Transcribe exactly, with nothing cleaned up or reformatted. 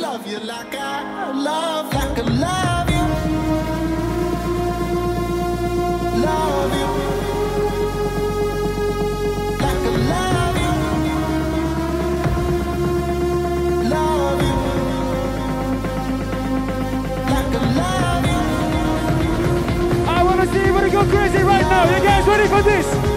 love you like I love, like I love you. Love you. Like I love you. Love you. Like I love you. I wanna see everybody go crazy right now. You guys ready for this?